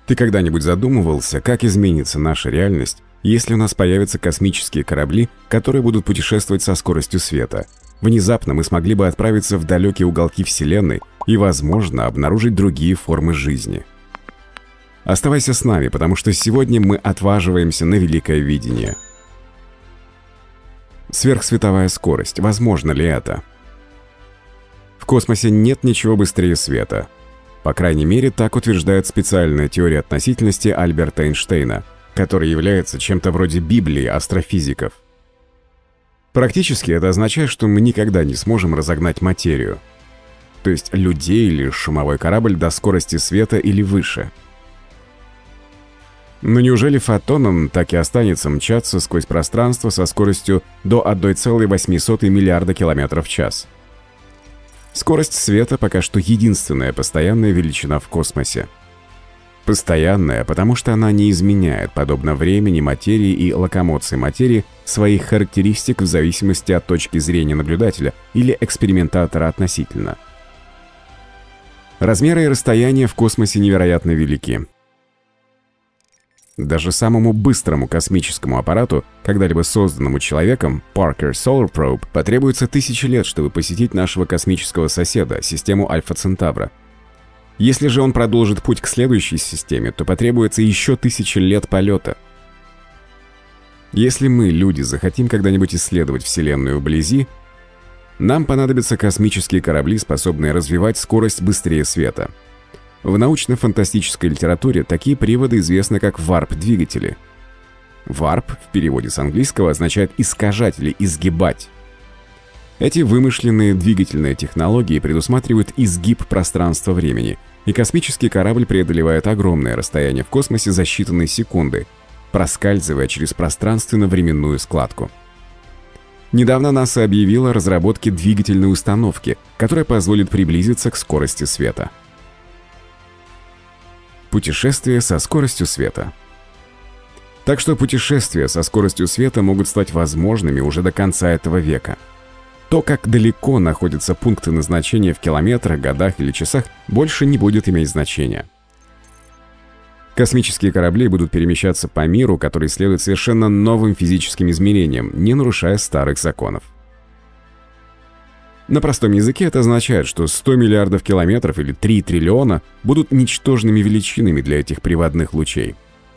Ты когда-нибудь задумывался, как изменится наша реальность, если у нас появятся космические корабли, которые будут путешествовать со скоростью света? Внезапно мы смогли бы отправиться в далекие уголки Вселенной и, возможно, обнаружить другие формы жизни. Оставайся с нами, потому что сегодня мы отваживаемся на великое видение. Сверхсветовая скорость. Возможно ли это? В космосе нет ничего быстрее света. По крайней мере, так утверждает специальная теория относительности Альберта Эйнштейна, которая является чем-то вроде Библии астрофизиков. Практически это означает, что мы никогда не сможем разогнать материю, то есть людей или шумовой корабль до скорости света или выше. Но неужели фотонам так и останется мчаться сквозь пространство со скоростью до 1,08 миллиарда километров в час? Скорость света пока что единственная постоянная величина в космосе. Постоянная, потому что она не изменяет, подобно времени, материи и локомоции материи, своих характеристик в зависимости от точки зрения наблюдателя или экспериментатора относительно. Размеры и расстояния в космосе невероятно велики. Даже самому быстрому космическому аппарату, когда-либо созданному человеком, Parker Solar Probe, потребуется 1000 лет, чтобы посетить нашего космического соседа, систему Альфа Центавра. Если же он продолжит путь к следующей системе, то потребуется еще 1000 лет полета. Если мы, люди, захотим когда-нибудь исследовать Вселенную вблизи, нам понадобятся космические корабли, способные развивать скорость быстрее света. В научно-фантастической литературе такие приводы известны как варп-двигатели. Варп в переводе с английского означает «искажать» или «изгибать». Эти вымышленные двигательные технологии предусматривают изгиб пространства-времени, и космический корабль преодолевает огромное расстояние в космосе за считанные секунды, проскальзывая через пространственно-временную складку. Недавно НАСА объявила о разработке двигательной установки, которая позволит приблизиться к скорости света. Путешествие со скоростью света. Так что путешествия со скоростью света могут стать возможными уже до конца этого века. То, как далеко находятся пункты назначения в километрах, годах или часах, больше не будет иметь значения. Космические корабли будут перемещаться по миру, который следует совершенно новым физическим измерениям, не нарушая старых законов. На простом языке это означает, что 100 миллиардов километров или 3 триллиона будут ничтожными величинами для этих приводных лучей.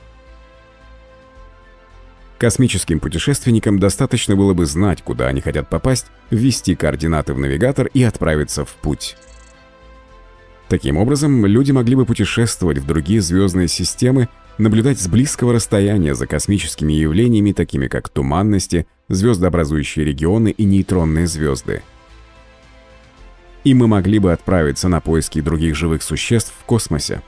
Космическим путешественникам достаточно было бы знать, куда они хотят попасть, ввести координаты в навигатор и отправиться в путь. Таким образом, люди могли бы путешествовать в другие звездные системы, наблюдать с близкого расстояния за космическими явлениями, такими как туманности, звездообразующие регионы и нейтронные звезды. И мы могли бы отправиться на поиски других живых существ в космосе.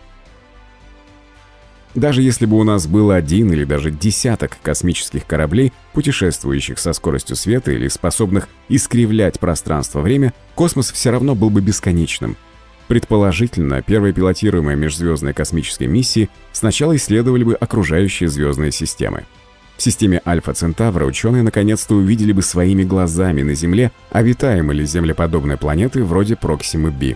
Даже если бы у нас был один или даже десяток космических кораблей, путешествующих со скоростью света или способных искривлять пространство-время, космос все равно был бы бесконечным. Предположительно, первые пилотируемые межзвездные космические миссии сначала исследовали бы окружающие звездные системы. В системе Альфа Центавра ученые наконец-то увидели бы своими глазами на Земле, обитаемые ли землеподобные планеты вроде Проксимы Б.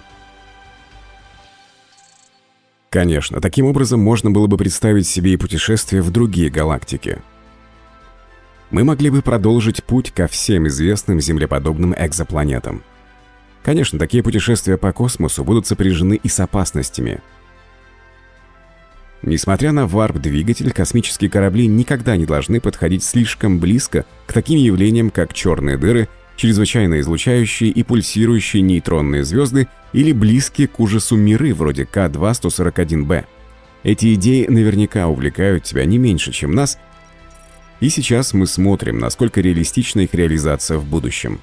Конечно, таким образом можно было бы представить себе и путешествие в другие галактики. Мы могли бы продолжить путь ко всем известным землеподобным экзопланетам. Конечно, такие путешествия по космосу будут сопряжены и с опасностями. Несмотря на варп-двигатель, космические корабли никогда не должны подходить слишком близко к таким явлениям, как черные дыры, чрезвычайно излучающие и пульсирующие нейтронные звезды или близкие к ужасу миры вроде К2-141b. Эти идеи наверняка увлекают тебя не меньше, чем нас, и сейчас мы смотрим, насколько реалистична их реализация в будущем.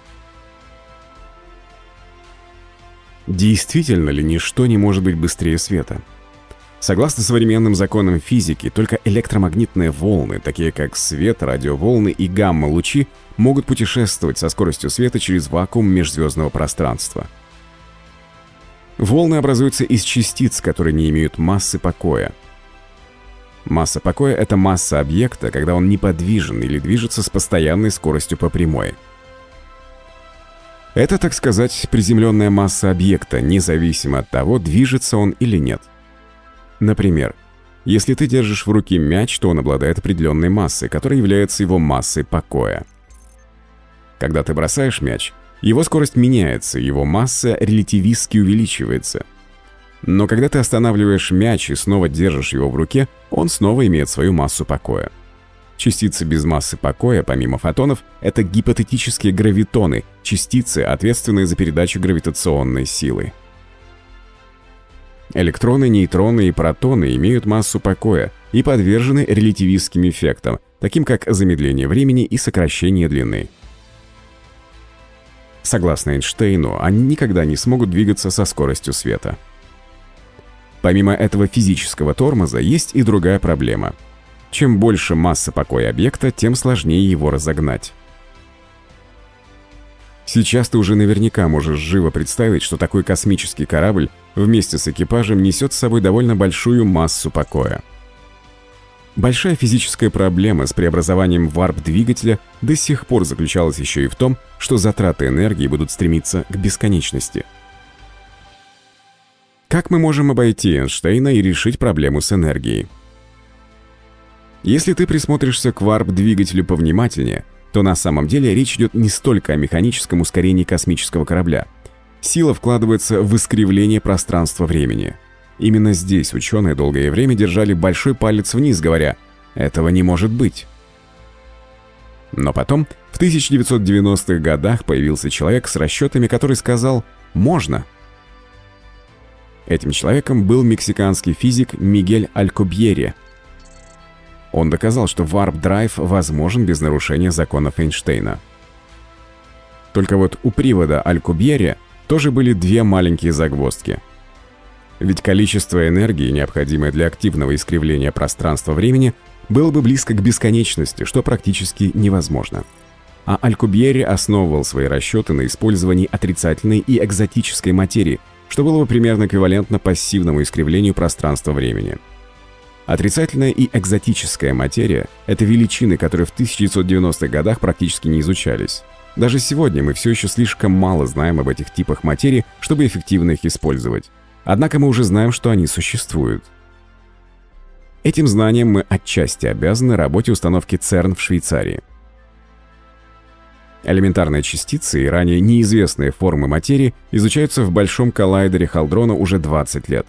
Действительно ли ничто не может быть быстрее света? Согласно современным законам физики, только электромагнитные волны, такие как свет, радиоволны и гамма-лучи, могут путешествовать со скоростью света через вакуум межзвездного пространства. Волны образуются из частиц, которые не имеют массы покоя. Масса покоя — это масса объекта, когда он неподвижен или движется с постоянной скоростью по прямой. Это, так сказать, приземленная масса объекта, независимо от того, движется он или нет. Например, Если ты держишь в руке мяч, то он обладает определенной массой, которая является его массой покоя. Когда ты бросаешь мяч, его скорость меняется, его масса релятивистски увеличивается. Но когда ты останавливаешь мяч и снова держишь его в руке, он снова имеет свою массу покоя. Частицы без массы покоя, помимо фотонов, это гипотетические гравитоны, частицы, ответственные за передачу гравитационной силы. Электроны, нейтроны и протоны имеют массу покоя и подвержены релятивистским эффектам, таким как замедление времени и сокращение длины. Согласно Эйнштейну, они никогда не смогут двигаться со скоростью света. Помимо этого физического тормоза, есть и другая проблема. Чем больше масса покоя объекта, тем сложнее его разогнать. Сейчас ты уже наверняка можешь живо представить, что такой космический корабль вместе с экипажем несет с собой довольно большую массу покоя. Большая физическая проблема с преобразованием варп-двигателя до сих пор заключалась еще и в том, что затраты энергии будут стремиться к бесконечности. Как мы можем обойти Эйнштейна и решить проблему с энергией? Если ты присмотришься к варп-двигателю повнимательнее, то на самом деле речь идет не столько о механическом ускорении космического корабля. Сила вкладывается в искривление пространства-времени. Именно здесь ученые долгое время держали большой палец вниз, говоря: «Этого не может быть». Но потом, в 1990-х годах появился человек с расчетами, который сказал «можно». Этим человеком был мексиканский физик Мигель Алькубьерре. Он доказал, что варп-драйв возможен без нарушения законов Эйнштейна. Только вот у привода Алькубьерре тоже были две маленькие загвоздки. Ведь количество энергии, необходимое для активного искривления пространства-времени, было бы близко к бесконечности, что практически невозможно. А Алькубьерре основывал свои расчеты на использовании отрицательной и экзотической материи, что было бы примерно эквивалентно пассивному искривлению пространства-времени. Отрицательная и экзотическая материя – это величины, которые в 1990-х годах практически не изучались. Даже сегодня мы все еще слишком мало знаем об этих типах материи, чтобы эффективно их использовать. Однако мы уже знаем, что они существуют. Этим знанием мы отчасти обязаны работе установки ЦЕРН в Швейцарии. Элементарные частицы и ранее неизвестные формы материи изучаются в Большом коллайдере Халдрона уже 20 лет.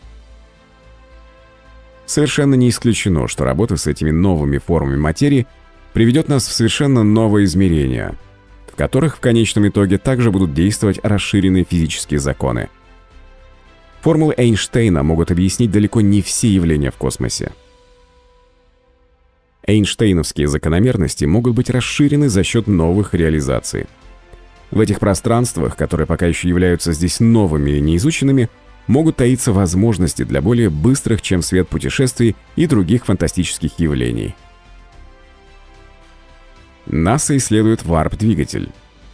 Совершенно не исключено, что работа с этими новыми формами материи приведет нас в совершенно новые измерения, в которых в конечном итоге также будут действовать расширенные физические законы. Формулы Эйнштейна могут объяснить далеко не все явления в космосе. Эйнштейновские закономерности могут быть расширены за счет новых реализаций. В этих пространствах, которые пока еще являются здесь новыми и неизученными, могут таиться возможности для более быстрых, чем свет, путешествий и других фантастических явлений. НАСА исследует варп-двигатель.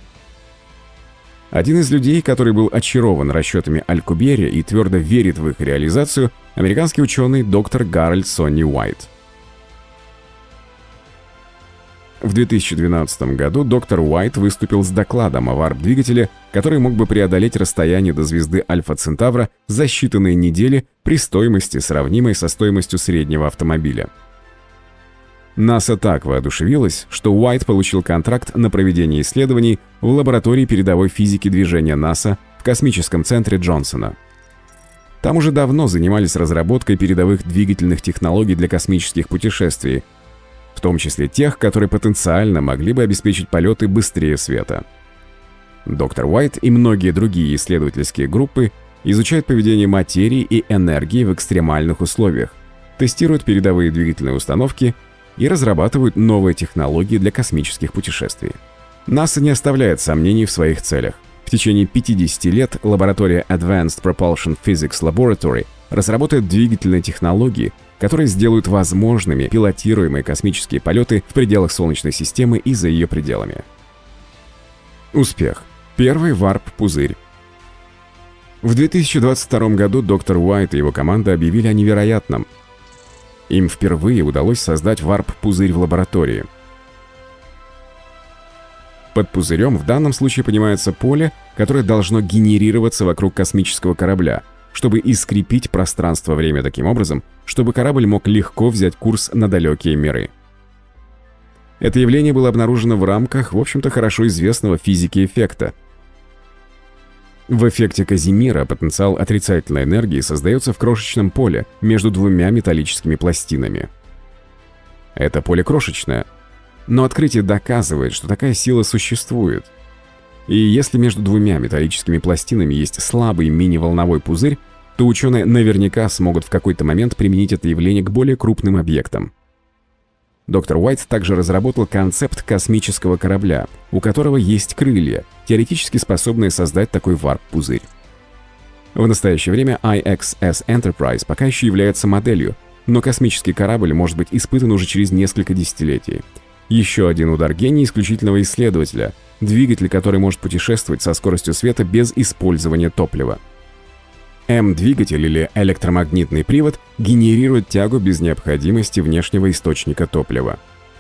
Один из людей, который был очарован расчетами Алькубьерре и твердо верит в их реализацию, американский ученый доктор Гарольд Сонни Уайт. В 2012 году доктор Уайт выступил с докладом о варп-двигателе, который мог бы преодолеть расстояние до звезды Альфа Центавра за считанные недели при стоимости, сравнимой со стоимостью среднего автомобиля. НАСА так воодушевилась, что Уайт получил контракт на проведение исследований в лаборатории передовой физики движения НАСА в космическом центре Джонсона. Там уже давно занимались разработкой передовых двигательных технологий для космических путешествий, в том числе тех, которые потенциально могли бы обеспечить полеты быстрее света. Доктор Уайт и многие другие исследовательские группы изучают поведение материи и энергии в экстремальных условиях, тестируют передовые двигательные установки и разрабатывают новые технологии для космических путешествий. НАСА не оставляет сомнений в своих целях. В течение 50 лет лаборатория Advanced Propulsion Physics Laboratory разработает двигательные технологии, которые сделают возможными пилотируемые космические полеты в пределах Солнечной системы и за ее пределами. Успех. Первый варп-пузырь. В 2022 году доктор Уайт и его команда объявили о невероятном. Им впервые удалось создать варп-пузырь в лаборатории. Под пузырем в данном случае понимается поле, которое должно генерироваться вокруг космического корабля, чтобы искрепить пространство-время таким образом, чтобы корабль мог легко взять курс на далекие миры. Это явление было обнаружено в рамках, в общем-то, хорошо известного физики эффекта. В эффекте Казимира потенциал отрицательной энергии создается в крошечном поле между двумя металлическими пластинами. Это поле крошечное, но открытие доказывает, что такая сила существует. И если между двумя металлическими пластинами есть слабый мини-волновой пузырь, то ученые наверняка смогут в какой-то момент применить это явление к более крупным объектам. Доктор Уайт также разработал концепт космического корабля, у которого есть крылья, теоретически способные создать такой варп-пузырь. В настоящее время IXS Enterprise пока еще является моделью, но космический корабль может быть испытан уже через несколько десятилетий. Еще один удар гения исключительного исследователя, двигатель, который может путешествовать со скоростью света без использования топлива. М-двигатель или электромагнитный привод генерирует тягу без необходимости внешнего источника топлива.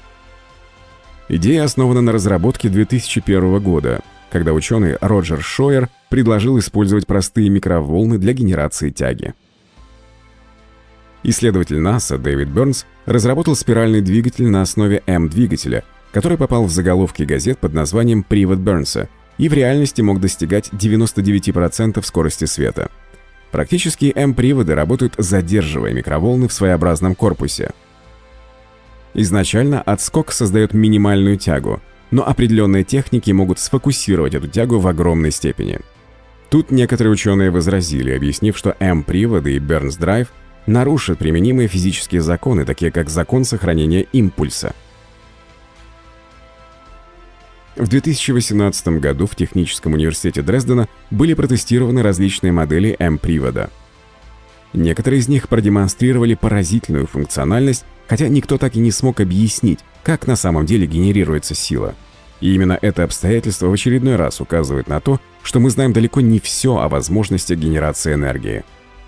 Идея основана на разработке 2001 года, когда ученый Роджер Шойер предложил использовать простые микроволны для генерации тяги. Исследователь НАСА Дэвид Бернс разработал спиральный двигатель на основе М-двигателя, который попал в заголовки газет под названием «Привод Бернса» и в реальности мог достигать 99% скорости света. Практически М-приводы работают, задерживая микроволны в своеобразном корпусе. Изначально отскок создает минимальную тягу, но определенные техники могут сфокусировать эту тягу в огромной степени. Тут некоторые ученые возразили, объяснив, что М-приводы и Бернс Драйв нарушат применимые физические законы, такие как закон сохранения импульса. В 2018 году в Техническом университете Дрездена были протестированы различные модели М-привода. Некоторые из них продемонстрировали поразительную функциональность, хотя никто так и не смог объяснить, как на самом деле генерируется сила. И именно это обстоятельство в очередной раз указывает на то, что мы знаем далеко не все о возможностях генерации энергии.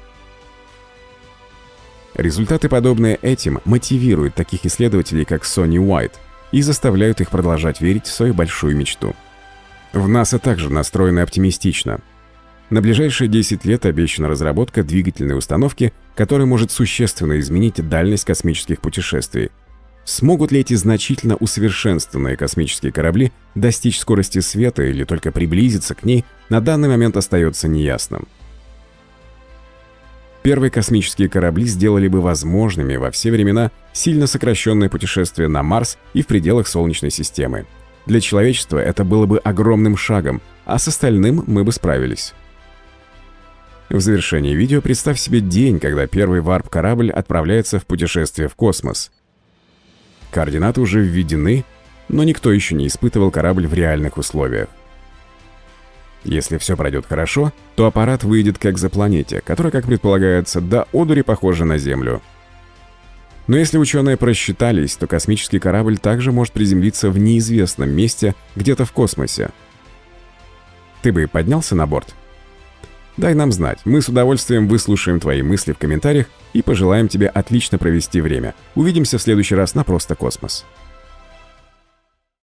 Результаты, подобные этим, мотивируют таких исследователей, как Сони Уайт, и заставляют их продолжать верить в свою большую мечту. В НАСА также настроены оптимистично. На ближайшие 10 лет обещана разработка двигательной установки, которая может существенно изменить дальность космических путешествий. Смогут ли эти значительно усовершенствованные космические корабли достичь скорости света или только приблизиться к ней, на данный момент остается неясным. Первые космические корабли сделали бы возможными во все времена сильно сокращенное путешествие на Марс и в пределах Солнечной системы. Для человечества это было бы огромным шагом, а с остальным мы бы справились. В завершении видео представь себе день, когда первый варп-корабль отправляется в путешествие в космос. Координаты уже введены, но никто еще не испытывал корабль в реальных условиях. Если все пройдет хорошо, то аппарат выйдет к экзопланете, которая, как предполагается, до одури похожа на Землю. Но если ученые просчитались, то космический корабль также может приземлиться в неизвестном месте, где-то в космосе. Ты бы поднялся на борт? Дай нам знать, мы с удовольствием выслушаем твои мысли в комментариях и пожелаем тебе отлично провести время. Увидимся в следующий раз на «Просто космос».